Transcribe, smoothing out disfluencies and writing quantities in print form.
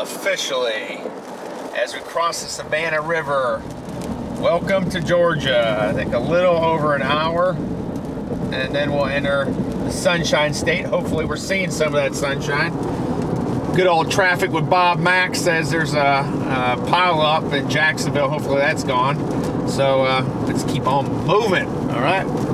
officially as we cross the Savannah River. Welcome to Georgia. I think a little over an hour, and then we'll enter the Sunshine State. Hopefully we're seeing some of that sunshine. Good old Traffic with Bob Mack says there's a pile up in Jacksonville. Hopefully that's gone. So let's keep on moving, all right?